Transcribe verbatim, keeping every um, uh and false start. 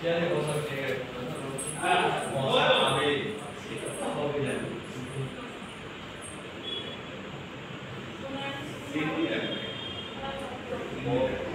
यार ये हो सकते हैं मौसम अभी हो भी जाए ठीक है